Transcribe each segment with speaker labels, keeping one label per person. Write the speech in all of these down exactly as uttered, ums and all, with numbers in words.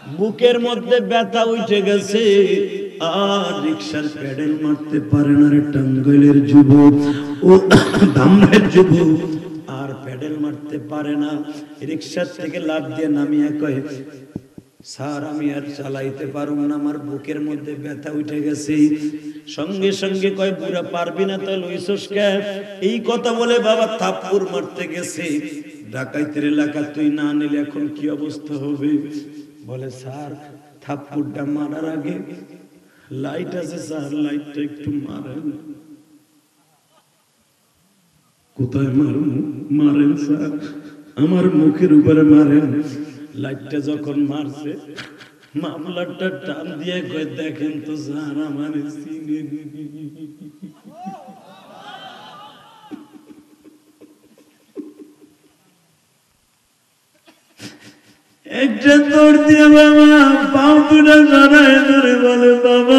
Speaker 1: বুকের মধ্যে ব্যথা উঠে গেছে, আর রিকশার প্যাডেল মারতে পারে না রে টাঙ্গাইলের যুবক, ও ধামরাইয়ের যুবক আর প্যাডেল মারতে পারে না। রিকশার থেকে লাফ দিয়ে নামিয়ে কয়, স্যার আমি আর চালাইতে পারুম না, আমার বুকের মধ্যে ব্যথা উঠে গেছে। সঙ্গে সঙ্গে কয়, বুড়া পারবি না তো লইছস কে? এই কথা বলে বাবা থাপ্পড় মারতে গেছে। ডাকাইতের এলাকা তুই না নিলে এখন কি অবস্থা হবে? বলে স্যার থাপ্পড়টা মারার আগে লাইট আছে স্যার, লাইটটা একটু মারেন। কোথায় মারুন? মারেন স্যার, আমার মুখের উপরে মারেন। লাইটটা যখন মারছে, মামলাটা টান দিয়ে কই, দেখেন তো স্যার আমার চিনে। একটা দৌড় দিয়ে বাবা পাও দুটা জড়ায় ধরে বলে, বাবা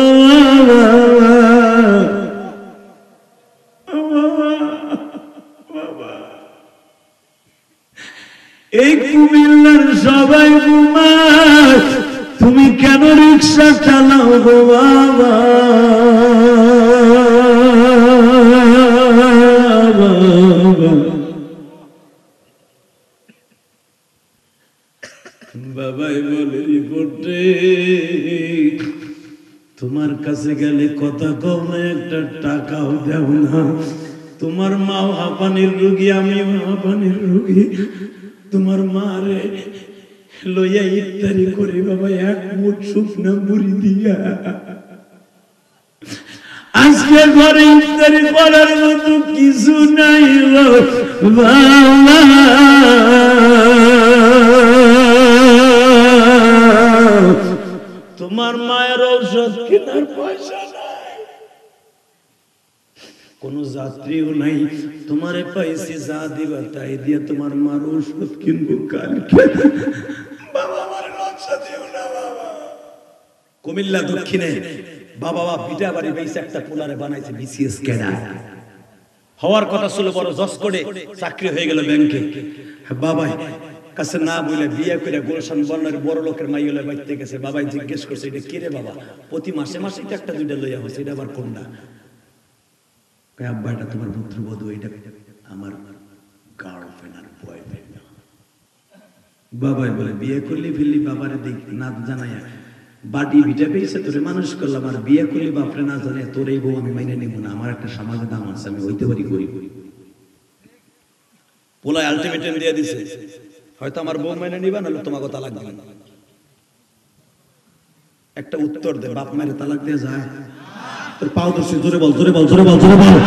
Speaker 1: এই কুমিল্লার সবাই ঘুমায়, তুমি কেন রিক্সা চালাও গো বাবা? বাবাই বলে, রিপোর্টে তোমার কাছে গেলে কথা কও না, একটা টাকাও দেও না। তোমার মাও হাঁপানির রোগী, আমিও হাঁপানির রোগী। তোমার মা রে লইয়া ইফতারি করে বাবা এক মুঠ শুকনা মুড়ি দিয়া আজকে ঘরে ইফতারি করার মতো কিছু নাই বাবা। তোমার মায়ের ঔষধ কেনার পয়সা নাই, কোন যাত্রীও নাই, তোমারে পাইছি যা দিবা তাই দিয়ে তোমার মার ঔষধ কিনবো কালকে। বাবা আমার লজ্জা দিও না বাবা। কুমিল্লা দক্ষিণে বাবা বাবা পিঠা বাড়ি বেইছে একটা পোলারে বানাইছে বিসিএস ক্যাডার। হওয়ার কথা ছিল বড় জজ করে, চাকরি হয়ে গেল ব্যাংকে। বাবাই কাছে না বলে বিয়ে করে গোলশান বন্যার বড় লোকের মাই হলে বাইতে গেছে। বাবাই জিজ্ঞেস করছে, এটা কিরে বাবা, প্রতি মাসে মাসে একটা দুইটা লইয়া হচ্ছে, এটা আবার কোনটা? আব্বা এটা তোমার পুত্রবধূ, এটা আমার গার্লফ্রেন্ড আর বয়ফ্রেন্ড। বাবাই বলে, বিয়ে করলি ফেললি বাবারে দেখ না জানাইয়া, বাড়ি ভিটা পেয়েছে তোরে মানুষ করলাম, আর বিয়ে করলি বাপরে না জানে তোর এই বউ আমি মাইনে নিব না, আমার একটা সমাজে দাম আছে, আমি হইতে পারি করি। পোলায় আলটিমেটাম দিয়ে দিছে, হয়তো আমার বউ মাইনে নিবা, নাহলে তোমাকে তালাক দিবে। একটা উত্তর দে, বাপ মায়ের তালাক দিয়ে যায়? তোর পাও দর্শি, জোরে বল, জোরে বল, জোরে বল, জোরে বল।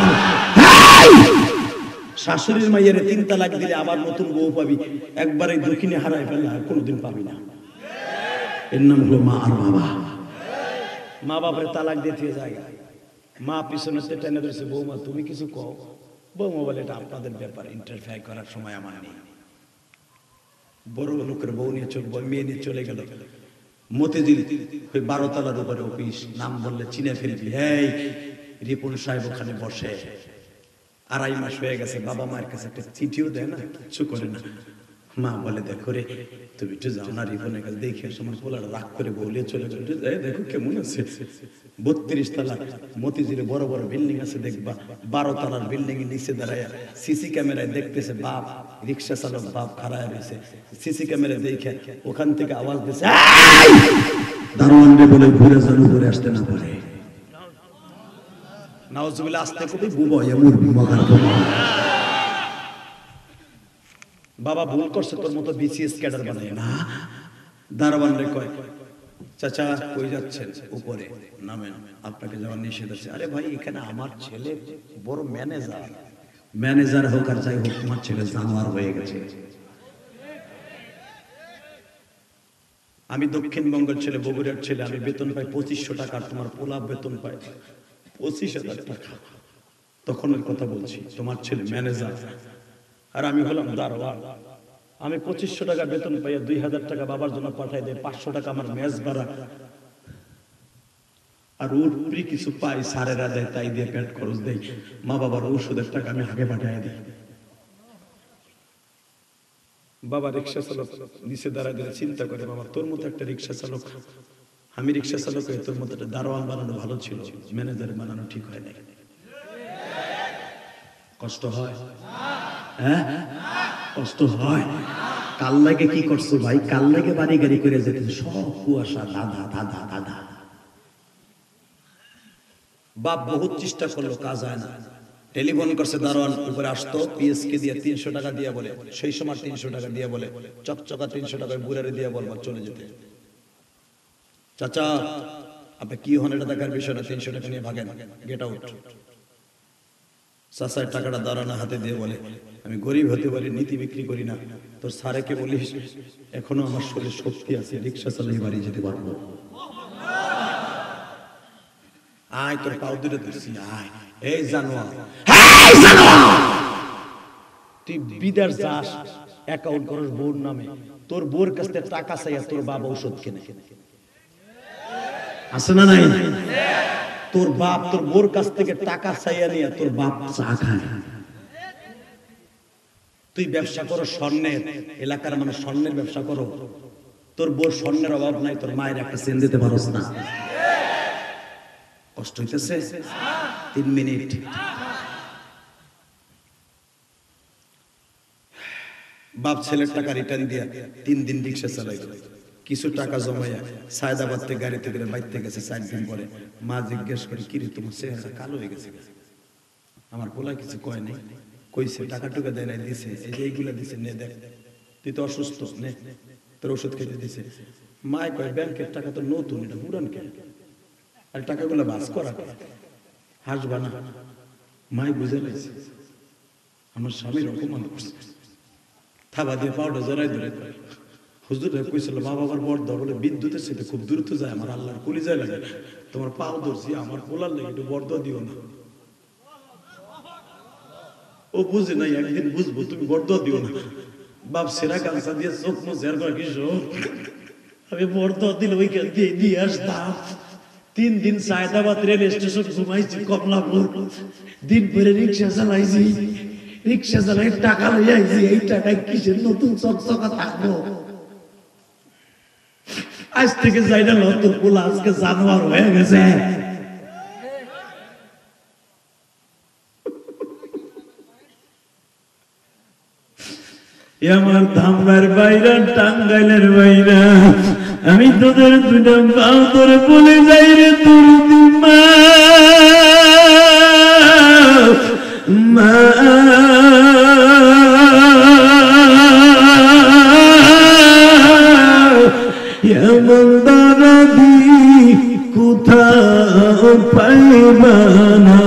Speaker 1: শাশুড়ির মাইয়ের তিন তালাক দিলে আবার নতুন বউ পাবি, একবারে দক্ষিণে হারাই ফেললে আর কোনোদিন পাবি না। এর নাম হলো মা আর বাবা। মা বাবার তালাক দিতে জায়গা, মা পিছনে টেনে ধরেছে, বৌমা তুমি কিছু কও। বৌমা বলে, এটা আপনাদের ব্যাপারে ইন্টারফেয়ার করার সময় আমার নেই। বড় লোকের বউ নিয়ে চল, মেয়ে নিয়ে চলে গেল মতিঝিল ওই বারো তলার উপরে অফিস, নাম বললে চিনে ফেলবি। এই রিপন সাহেব ওখানে বসে, আড়াই মাস হয়ে গেছে, বাবা মায়ের কাছে একটা চিঠিও দেয় না, কিছু করে না। মা বলে, দেখো রে তুমি একটু যাও না রিপনের কাছে, দেখে আমার পোলার রাগ করে বলে চলে চলে যায়, দেখো কেমন আছে। বত্রিশ তলা মতিঝিলে বড় বড় বিল্ডিং আছে, দেখবা বারো তলার বিল্ডিং এর নিচে দাঁড়ায় সিসি ক্যামেরায় দেখতেছে বাপ, রিক্সা চালক বাপ খাড়ায় রয়েছে, সিসি ক্যামেরায় দেখে ওখান থেকে আওয়াজ দিচ্ছে, দারোয়ান রে বলে ঘুরে যান, ঘুরে আসতে না পারে। নাউজুবিল্লাহ, আসতে কবি বুবা মুরবি মগান। বাবা ভুল করছে, তোর মতো বিসিএস ক্যাডার বানায় না। দারোয়ান রে কয়, চাচা কই যাচ্ছেন? উপরে নামেন, আপনাকে যাওয়ার নিষেধ আছে। আরে ভাই এখানে আমার ছেলে বড় ম্যানেজার, ম্যানেজার হোক আর যাই হোক, তোমার ছেলে জানোয়ার হয়ে গেছে। আমি দক্ষিণবঙ্গের ছেলে, বগুড়ার ছেলে, আমি বেতন পাই পঁচিশশো টাকা, তোমার পোলা বেতন পায় পঁচিশ হাজার টাকা। তখন ওই কথা বলছি, তোমার ছেলে ম্যানেজার আর আমি হলাম দারোয়ান। আমি পঁচিশশো টাকা বেতন পাইয়া দুই হাজার টাকা বাবার জন্য পাঠাই দেয়, পাঁচশো টাকা আমার মেস ভাড়া, আর ওর উপরে কিছু পাই সারেরা দেয়, তাই দিয়ে পেট খরচ দেয়। মা বাবার ঔষধের টাকা আমি আগে পাঠাই দিই। বাবা রিক্সা চালক নিচে দাঁড়ায় দাঁড়ায় চিন্তা করে, বাবা তোর মতো একটা রিক্সা চালক, আমি রিক্সা চালক হয়ে তোর মতো একটা দারোয়ান বানানো ভালো ছিল, ম্যানেজার বানানো ঠিক হয় নাই। কষ্ট হয়, হ্যাঁ কষ্ট হয়। কাল লাগে কি করছো ভাই? কাল লাগে বাড়ি গাড়ি করে যেতে সব কুয়াশা, দাদা দাদা দাদা। বাপ বহুত চেষ্টা করলো, কাজ হয় না। টেলিফোন করছে, দারোয়ান উপরে আসতো, পিএসকে দিয়ে তিনশো টাকা দিয়ে বলে, সেই সময় তিনশো টাকা দিয়ে বলে, চকচকা তিনশো টাকায় বুড়ারে দিয়ে বলবো চলে যেতে। চাচা আপনি কি হন এটা দেখার বিষয় না, তিনশো টাকা নিয়ে ভাগেন, গেট আউট। চাচার টাকাটা দাঁড়ানো হাতে দিয়ে বলে, আমি গরিব হতে পারি, নীতি বিক্রি করি না, তোর স্যারেকে বলিস এখনো আমার শরীরে শক্তি আছে, রিক্সা চালিয়ে বাড়ি যেতে পারবো। আয় তোর পাও দুটো দিচ্ছি, আয়। এই জানোয়ার, তুই বিদেশ যাস, অ্যাকাউন্ট করস বোর নামে, তোর বোর কাছ থেকে টাকা চাইয়া তোর বাবা ঔষধ কেনে, আছে না নাই? তোর বাপ তোর বোর কাছ থেকে টাকা চাইয়া নিয়ে তোর বাপ চা খায়। তুই ব্যবসা করো স্বর্ণের, এলাকার মানুষ স্বর্ণের ব্যবসা করো, তোর বোর স্বর্ণের অভাব নাই, তোর মায়ের একটা চেন দিতে পারস না। কষ্ট হইতেছে? তিন মিনিট। বাপ ছেলের টাকা রিটার্ন দিয়া তিন দিন রিক্সা চালাই, কিছু টাকা জমাইয়া সায়দাবাদ থেকে গাড়িতে করে বাইতে গেছে। চার দিন পরে মা জিজ্ঞেস করে, কি রে তোমার চেহারা কালো হয়ে গেছে? আমার পোলা কিছু কয় নাই, কইছে টাকা টুকা দেয় নাই, দিছে এই যে এইগুলা দিছে, নে দেখ তুই তো অসুস্থ, নে তোর ওষুধ খেতে দিছে। মায় কয় ব্যাংকের টাকা তো নতুন, এটা পুরান কে, আর টাকাগুলো বাস করা, হাসবা না। মায় বুঝে পাইছে আমার স্বামীর অপমান করছে, থাবা দিয়ে পাউডার জড়াই ধরে হুজুর কইছিল, মা বাবার বর্দা বলে বিদ্যুতের সাথে খুব দ্রুত যায়, আমার আল্লাহর কুলি যায় লাগে, তোমার পাও ধরছি, আমার পোলার লাগে একটু বর্দা দিও না। ও বুঝে নাই, একদিন বুঝবো, তুমি বর্দা দিও না। বাপ সেরা গামছা দিয়ে চোখ মুছে আর কয়, কিশোর আমি বর্দা দিলে ওইখান দিয়ে দিয়ে আসতাম। তিন দিন সায়দাবাদ রেল স্টেশন ঘুমাইছি, কমলাপুর, দিন পরে রিক্সা চালাইছি, রিক্সা চালাই টাকা লই আইছি, এই টাকায় কিসের নতুন চকচকা থাকবো? আজ থেকে যাই না নতুন পোলা আজকে জানোয়ার হয়ে গেছে। আমার ধামরার বাইরা, টাঙ্গাইলের বাইরা, আমি তোদের দুটা পাও তোরে বলে যাই রে, তোর মা মা এমন দাদি কোথাও পাইবা না।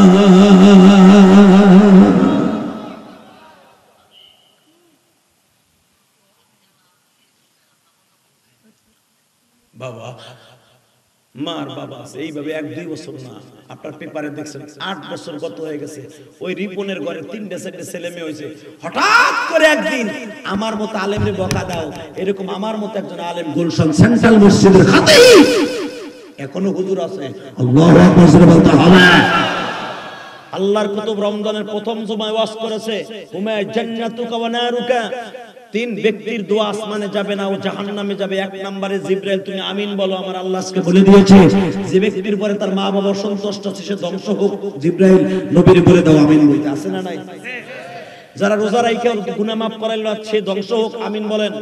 Speaker 1: বাবা মার বাবা আছে এইভাবে এক দুই বছর না, আপনার পেপারে দেখছেন আট বছর গত হয়ে গেছে। ওই রিপনের ঘরে তিনটে চারটে ছেলে মেয়ে হয়েছে। হঠাৎ করে একদিন আমার মতো আলেমরে বকা দাও, এরকম আমার মতো একজন আলেম গুলশান সেন্ট্রাল মসজিদের খাতিব এখনো হুজুর আছে। আল্লাহু আকবার বলতে হবে। আল্লাহর কুতুব রমজানের প্রথম জুমায় ওয়াজ করেছে, হুমা জান্নাতুকা ওয়া নারুকা, তিন ব্যক্তির দোয়া আসমানে যাবে না, ও জাহান্নামে যাবে। এক নম্বরে জিবরাইল, তুমি আমিন বলো, আমার আল্লাহ আজকে বলে দিয়েছে যে ব্যক্তির পরে তার মা বাবা সন্তুষ্ট আছে সে ধ্বংস হোক। জিবরাইল নবীর বলে দাও আমিন বলতে, আছে না নাই? যারা রোজা রাখে গুনাহ মাফ করাইলো সে ধ্বংস হোক, আমিন বলেন।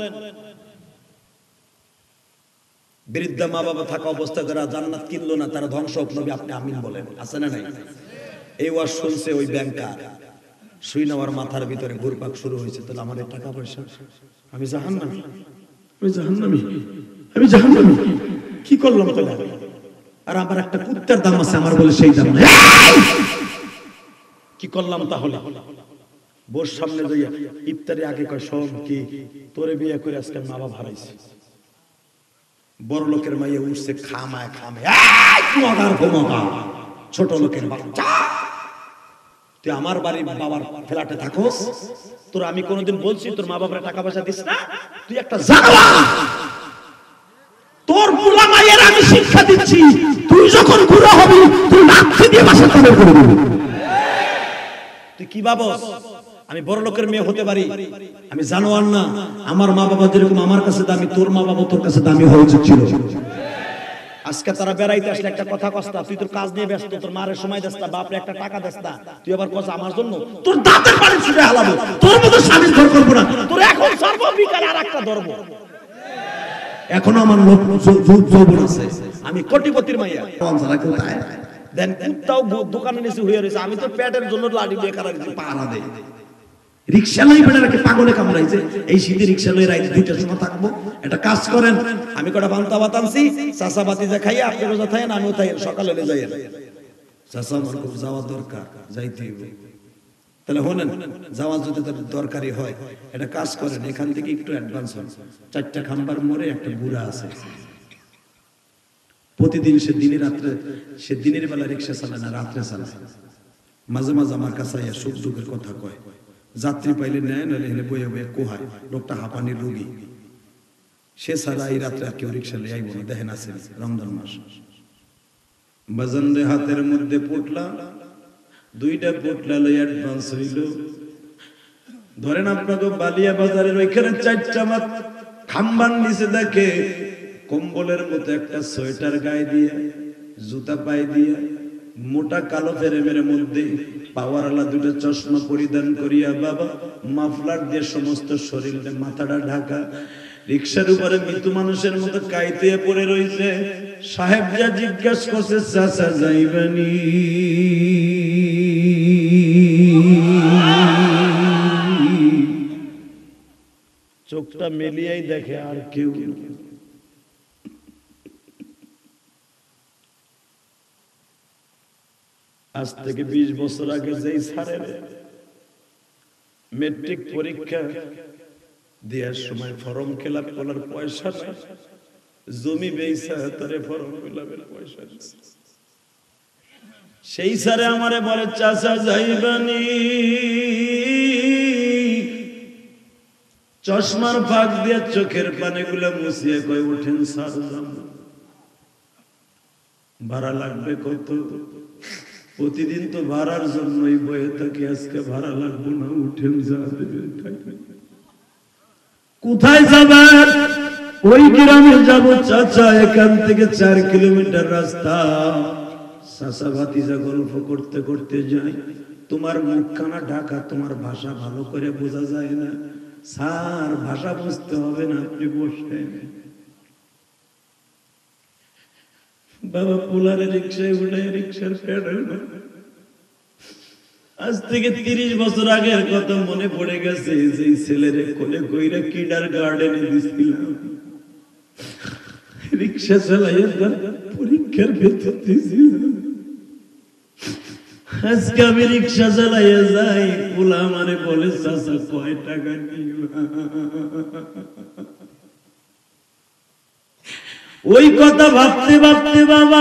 Speaker 1: বৃদ্ধা মা বাবা থাকা অবস্থা যারা জান্নাত কিনলো না তারা ধ্বংস হোক, নবী আপনি আমিন বলেন, আছে না নাই? এই ওয়াজ শুনছে ওই ব্যাংকার, শুই না ওর মাথার ভিতরে ঘুরপাক শুরু হয়েছে, তাহলে আমার এই টাকা পয়সা, আমি জাহান্নামী, আমি জাহান্নামী, আমি জাহান্নামী, কি করলাম তাহলে? আর আমার একটা কুত্তার দাম আছে, আমার বলে সেই দাম নাই, কি করলাম তাহলে? বোর সামনে যাইয়া ইফতারি আগে কয়, সব কি তোরে বিয়ে করে আজকে মা বাবা হারাইছে। বড় লোকের মাইয়া উঠছে খামায় খামে, ছোট লোকের বাচ্চা, তুই আমার বাড়ির বাবার ফ্ল্যাটে থাকোস, তোর আমি কোনোদিন বলছি তোর মা বাবার টাকা পয়সা দিস না? তুই একটা জানোয়ার, তোর পোলা মায়ের আমি শিক্ষা দিচ্ছি, তুই যখন বুড়ো হবি তুই লাঠি দিয়ে বাসা করে দিবি। তুই কি ভাবস আমি বড় লোকের মেয়ে হতে পারি, আমি জানোয়ার না। আমার মা বাবা যেরকম আমার কাছে দামি, তোর মা বাবা তোর কাছে দামি হওয়া উচিত ছিল। আজকে তারা বেড়াইতে আসলে একটা কথা কস্তা, তুই তোর কাজ নিয়ে ব্যস্ত, তোর মায়ের সময় দেস্তা, বাপরে একটা টাকা দেস্তা, তুই আবার কথা আমার জন্য তোর দাঁতের বাড়ি ছুটে হালাবো, তোর মতো স্বামীর ঘর করবো না, তোর এখন সর্ব বিকালে আর একটা ধরবো। এখনো আমার লোক যৌবন আছে, আমি কোটিপতির মাইয়া। দেন কুত্তাও দোকানে নিচে হয়ে রয়েছে, আমি তো পেটের জন্য লাঠি দিয়ে কারা দিচ্ছি পাহারা দেয়। রিক্সা লই বেটাকে পাগলে কামড়াইছে, এই শীতে রিক্সা লই রাইতে দুইটার সময় থাকবো। একটা কাজ করেন, আমি কটা বান্তা বাতানছি, চাচা বাতিজা খাইয়া আপনি রোজা থাকেন, আমিও থাকেন, সকালে হলে যাই। চাচা আমার খুব যাওয়া দরকার, যাইতে হবে। তাহলে হলেন যাওয়া যদি দরকারি হয়, একটা কাজ করেন, এখান থেকে একটু অ্যাডভান্স হন, চারটা খাম্বার মোড়ে একটা বুড়া আছে, প্রতিদিন সে দিনে রাত্রে, সে দিনের বেলা রিক্সা চালায় না, রাত্রে চালায়। মাঝে মাঝে আমার কাছে আইয়া সুখ দুঃখের কথা কয়, যাত্রী পাইলে নেয়, নাহলে হেলে বইয়ে বইয়ে কোহায়। লোকটা হাঁপানির রোগী, সে ছাড়া এই রাত্রে আর কেউ রিক্সা লিয়ে আইব না। দেখেন আছে রমজান মাস, বাজানরে হাতের মধ্যে পোটলা, দুইটা পোটলা লই অ্যাডভান্স হইল। ধরেন আপনাকে বালিয়া বাজারের ওইখানে চারটা মাত খাম্বার নিচে দেখে কম্বলের মতো একটা সোয়েটার গায়ে দিয়ে, জুতা পায়ে দিয়ে, মোটা কালো ফেরেমের মধ্যে পাওয়ারওয়ালা দুটো চশমা পরিধান করিয়া, বাবা মাফলার দিয়ে সমস্ত শরীরে মাথাটা ঢাকা, রিক্সার উপরে মৃত্যু মানুষের মতো কাইতে পড়ে রয়েছে। সাহেব যা জিজ্ঞাসা করছে, চাচা যাইবানি? চোখটা মেলিয়াই দেখে, আর কেউ। আজ থেকে বিশ বছর আগে যেই স্যারের মেট্রিক পরীক্ষা দেওয়ার সময় ফর্ম ফিলাপ করার পয়সা নাই, জমি বেচা তারে ফর্ম ফিলাপের পয়সা, সেই স্যারে আমারে বলে, চাচা যাইবানি? চশমার ফাঁক দিয়ে চোখের পানিগুলো মুছিয়ে কয়, ওঠেন স্যার, ভাড়া লাগবে কত? প্রতিদিন তো ভাড়ার জন্যই বয়ে থাকি, আজকে ভাড়া লাগবো না, উঠেন, যা দেবে। কোথায় যাবেন? ওই গ্রামে যাব চাচা, এখান থেকে চার কিলোমিটার রাস্তা। চাচা ভাতিজা গল্প করতে করতে যাই, তোমার মুখখানা ঢাকা, তোমার ভাষা ভালো করে বোঝা যায় না। স্যার ভাষা বুঝতে হবে না, আপনি বসেন। বাবা পোলারে রিক্সায় উঠে, রিক্সার প্যাডেল। আজ থেকে তিরিশ বছর আগের কথা মনে পড়ে গেছে, যে ছেলেরে কোলে কইরা কিডার গার্ডেনে দিছিলাম, রিক্সা চালাইয়া পরীক্ষার ভেতর দিছিলাম। আজকে আমি রিক্সা চালাইয়া যাই, পোলা আমারে বলে, চাচা কয় টাকা নিবা? ওই কথা ভাবতে ভাবতে বাবা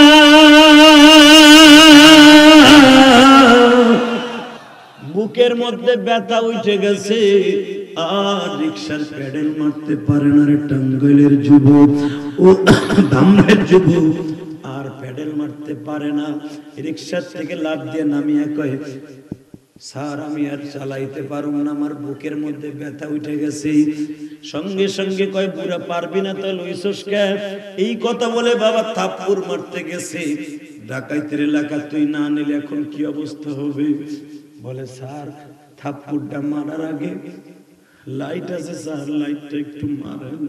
Speaker 1: বুকের মধ্যে ব্যথা উঠে গেছে, আর রিক্সার প্যাডেল মারতে পারে না রে টাঙ্গাইলের যুবক, ও ধামরাইয়ের যুবক, আর প্যাডেল মারতে পারে না। রিক্সার থেকে লাফ দিয়ে নামিয়ে কয়, স্যার আমি আর চালাইতে পারব না, আমার বুকের মধ্যে ব্যথা উঠে গেছে। সঙ্গে সঙ্গে কয়, বুড়া পারবি না তো লইছস কে? এই কথা বলে বাবা থাপ্পড় মারতে গেছে। ডাকাইতের এলাকা তুই না নিলে এখন কি অবস্থা হবে? বলে, স্যার থাপ্পড়টা মারার আগে লাইট আছে স্যার, লাইটটা একটু মারেন।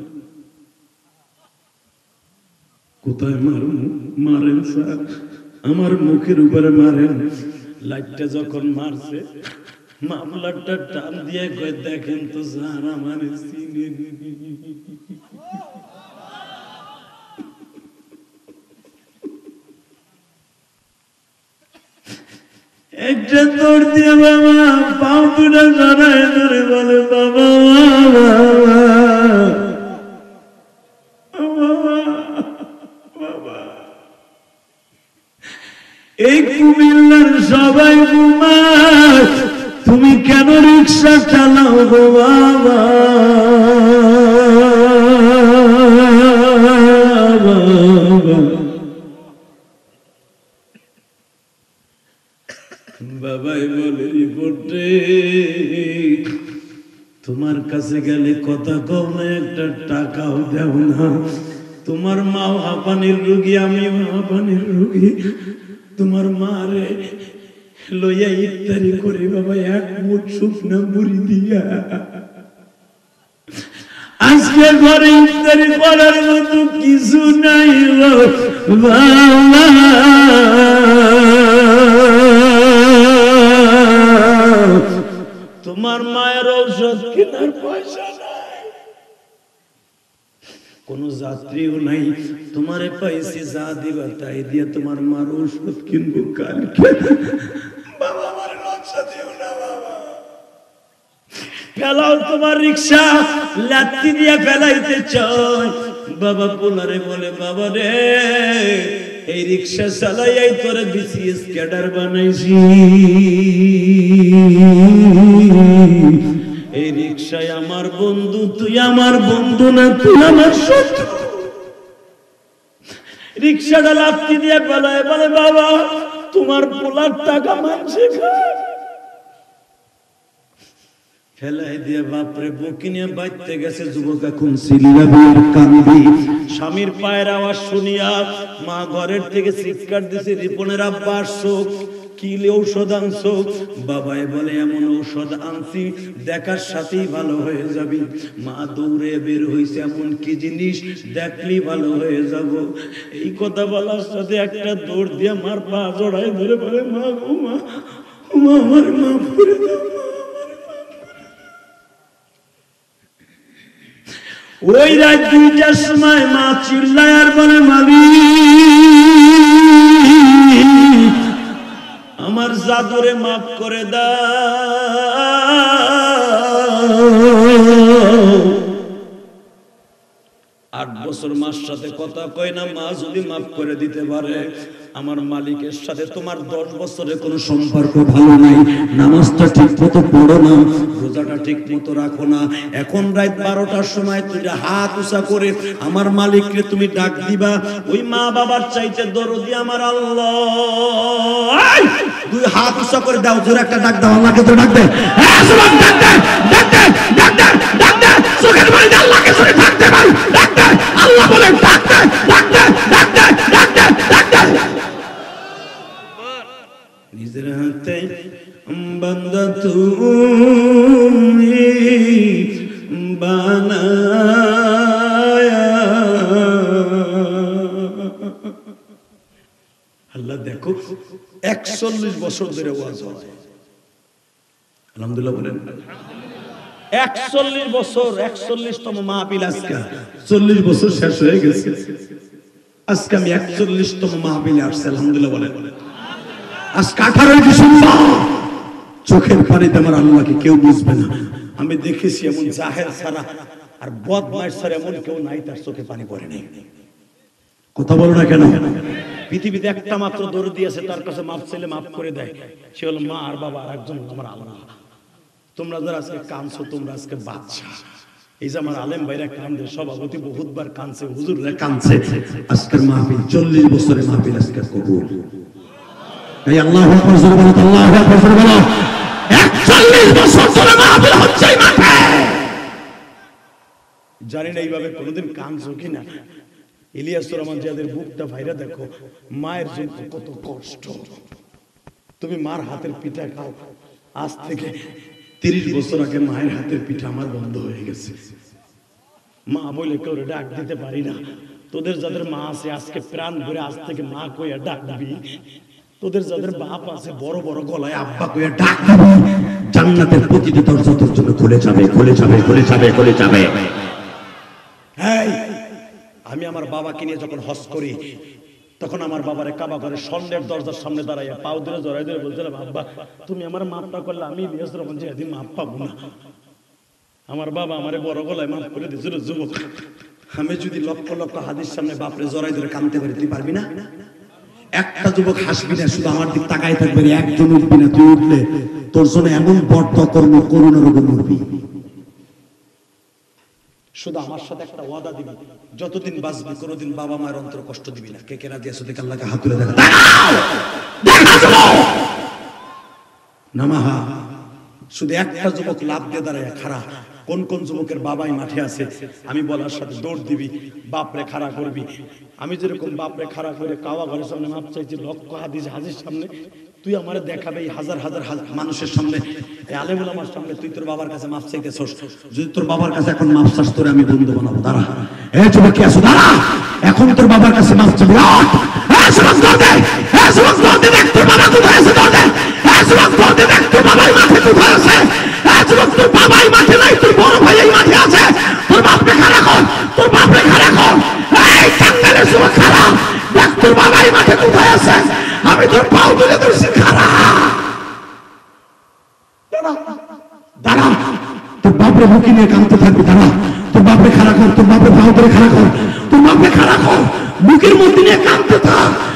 Speaker 1: কোথায় মারুন? মারেন স্যার, আমার মুখের উপরে মারেন। লাইটটা যখন মারছে, মামলাটা টান দিয়ে কয়, দেখেন তো স্যার আমার চিনে। একটা দৌড় দিয়ে বাবা পাও দুটা জড়ায় ধরে বলে, বাবা এই কুমিল্লার সবাই ঘুমায়, তুমি কেন রিক্সা চালাও গো বাবা? বাবাই বলে রিপোর্টে তোমার কাছে গেলে কথা কও না, একটা টাকাও দেও না। তোমার মা হাঁপানির রোগী, আমিও হাঁপানির রোগী। তোমার মা রে লইয়া ইফতারি করে বাবা এক মুঠ শুকনা মুড়ি দিয়া আজকে ঘরে ইফতারি করার মতো কিছু নাই বাবা। তোমার মায়ের ঔষধ কেনার পয়সা নাই, কোন যাত্রীও নাই, তোমারে পাইছি যা দিবা তাই দিয়ে তোমার মার ঔষধ কিনবো কালকে। বাবা আমার লজ্জা দিও না বাবা। ফেলাও তোমার রিক্সা, লাত্তি দিয়ে ফেলাইতে চাই। বাবা পোলারে বলে বাবা রে এই রিক্সা চালাইয়াই তোরে বিসিএস ক্যাডার বানাইছি। এই রিক্সায় আমার বন্ধু, তুই আমার বন্ধু না, তুই আমার শত্রু। রিক্সাটা লাফতি দিয়ে বেলায় বলে বাবা তোমার পোলার টাকা মানছে খায়। ফেলাই দিয়ে বাপরে বকি নিয়ে বাইতে গেছে। যুবক এখন সিল্লাবির কান্দি। স্বামীর পায়ের আওয়াজ শুনিয়া মা ঘরের থেকে চিৎকার দিছে, রিপনের আব্বা আসছো, কি ঔষধ আনছো? বাবাই বলে এমন ঔষধ আনছি দেখার সাথেই ভালো হয়ে যাবি। মা দৌড়ে বের হইছে, এমন কি জিনিস দেখলি ভালো হয়ে যাব। এই কথা বলার সাথে একটা দৌড় দিয়ে মার পা জড়াই ধরে বলে মা গো মা, মা আমার মা করে দাও। ওই রাত দুইটার সময় মা চিল্লায় আর বলে মালিক আমার জাদুরে মাফ করে দাও। আট বছর মার সাথে কথা কয় না, মা যদি মাফ করে দিতে পারে আমার মালিকের সাথে তোমার দশ বছরের কোনো সম্পর্ক ভালো নাই। নামাজটা ঠিক মতো পড়ো না, রোজাটা ঠিক মতো রাখো না। এখন রাত বারোটার সময় তুই হাত উঁচা করে আমার মালিককে তুমি ডাক দিবা। ওই মা বাবার চাইতে দরদি আমার আল্লাহ। দুই হাত উঁচা করে দাও, জোরে একটা ডাক দাও, আল্লাহকে তো ডাক দে, ডাক দে, ডাক দে, ডাক দে, ডাক দে, চোখের বাড়ি দিয়ে আল্লাহকে জোরে ডাক দে ভাই, ডাক দে। আল্লাহ বলে ডাক দে, ডাক দে, ডাক দে, ডাক দে, ডাক দে। নিজের হাতে বান্দা তুমি বানায়া। আল্লাহ দেখো একচল্লিশ বছর ধরে ওয়াজ হয়, আলহামদুলিল্লাহ বলেন। একচল্লিশ বছর, একচল্লিশতম মাহফিল আজকে, চল্লিশ বছর শেষ হয়ে গেছে। আজকে আমি একচল্লিশতম মাহফিলে আসছি, আলহামদুলিল্লাহ বলেন। আজকে আঠারোই ডিসেম্বর, চোখের পানিতে আমার আল্লাহকে কেউ বুঝবে না। আমি দেখেছি এমন জাহেল ছাড়া আর বদমাইশ ছাড়া এমন কেউ নাই তার চোখে পানি পড়ে নাই। কথা বলো না কেন? পৃথিবীতে একটা মাত্র দরদি আছে, তার কাছে মাফ চাইলে মাফ করে দেয়, সে হলো মা আর বাবা, আর একজন আমার আল্লাহ। তোমরা যারা আজকে কাঁদছো তোমরা আজকে বাদশা। এই যে আমার আলেম ভাইরা কান্দে, সভাপতি বহুতবার কাঁদছে, হুজুররা কাঁদছে। আজকের মাহফিল চল্লিশ বছরের মাহফিল আজকে কবুল। এই আল্লাহু আকবার জোরে বলো, আল্লাহু আকবার জোরে বলো। একচল্লিশ বছর ধরে মাহফিল হচ্ছে এই মাঠে। জানি না এইভাবে কোনোদিন কাঁদছো কিনা। ইলিয়াস রহমান যাদের বুকটা ভাইরা দেখো, মায়ের জন্য কত কষ্ট। তুমি মার হাতের পিঠা খাও। আজ থেকে তিরিশ বছর আগে মায়ের হাতের পিঠা আমার বন্ধ হয়ে গেছে। মা বলে কেউ ডাক দিতে পারি না। তোদের যাদের মা আছে আজকে প্রাণ ভরে আজ থেকে মা কইয়া ডাক দিবি। তোদের যাদের বাপ আছে বড় বড় গলায় আব্বা কইয়া ডাক দিবি। জান্নাতের প্রতিটি দরজা তোর জন্য খুলে যাবে, খুলে যাবে, খুলে যাবে, খুলে যাবে। এই আমি আমার বাবাকে নিয়ে যখন হজ করি তখন আমার বাবারে কাবা ঘরে স্বর্ণের দরজার সামনে দাঁড়াইয়া পাও ধরে জড়াই ধরে বলছিলাম, আব্বা তুমি আমার মাপ না করলে আমি ইলিয়াস রহমান জিহাদি মাপ পাবো না। আমার বাবা আমারে বড় গলায় মাফ করে দিয়েছিল। যুবক, আমি যদি লক্ষ লক্ষ হাদিস সামনে বাপরে জড়াই ধরে কাঁদতে পারি, তুই পারবি না? একটা যুবক হাসবি না, শুধু আমার দিক তাকাই থাকবে, একজন উঠবি না। তুই উঠলে তোর জন্য এমন বর্ত কর্ম করুণা রোগে মরবি। শুধু আমার সাথে একটা ওয়াদা দিবি, যতদিন বাঁচবি কোনোদিন বাবা মায়ের অন্তর কষ্ট দিবি না। কে কে রাজি আছো? দেখে আল্লাহকে হাত তুলে দেখা। নামাহা শুধু একটা যুবক লাভ দিয়ে দাঁড়ায় খাড়া। কোন কোন যুবকের বাবাই মাঠে আছে, আমি বলার সাথে দৌড় দিবি, বাপরে খাড়া করবি। আমি যেরকম বাপরে খাড়া করে কাওয়া ঘরের সামনে মাপ চাইছি, লক্ষ হাদিস হাজির সামনে, তুই আমার দেখাবে এই হাজার হাজার মানুষের সামনে, এই আলেম ওলামার সামনে তুই তোর বাবার কাছে মাপ চাইতেছস। যদি তোর বাবার কাছে এখন মাপ চাস, তোরে আমি বন্ধু বানাবো। দাঁড়া, এই যুবক কি আছো, দাঁড়া, এখন তোর বাবার কাছে মাপ চাবি। এই যুবক দৌড় দে, এই যুবক দৌড় দে, দেখ তোর বাবা কোথায় আছে, দৌড় দে। এই যুবক দৌড় দে, দেখ তোর বাবাই মাঠে কোথায় আছে। এই যুবক তোর বাবাই মাঠে নাই, তোর বড় ভাই এই মাঠে আছে। তোর বাপরে খাড়া কর, তোর বাপরে খাড়া কর। এই টাঙ্গাইলের যুবক খাড়া, দেখ তোর বাবাই মাঠে কোথায় আছে। আমি তোর পাও তুলে ধরছি, খাড়া। দাঁড়া, তোর বাপরে বুকি নিয়ে কাঁদতে থাকবি। দাঁড়া, তোর বাপরে খাড়া কর, তোর বাপরে পাও ধরে খাড়া কর, তোর বাপরে খাড়া কর, বুকের মধ্যে নিয়ে কাঁদতে থাক।